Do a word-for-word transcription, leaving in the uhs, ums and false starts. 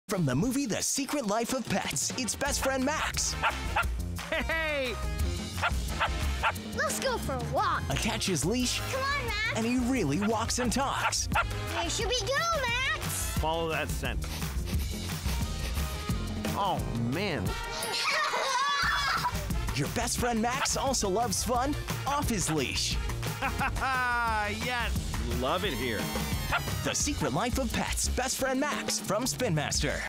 From the movie The Secret Life of Pets, it's best friend Max. Hey! Let's go for a walk. Attach his leash, Come on, Max. and he really walks and talks. Where should we go, Max? Follow that scent. Oh, man. Your best friend Max also loves fun off his leash. Yes! Love it here. The Secret Life of Pets, best friend Max from Spin Master.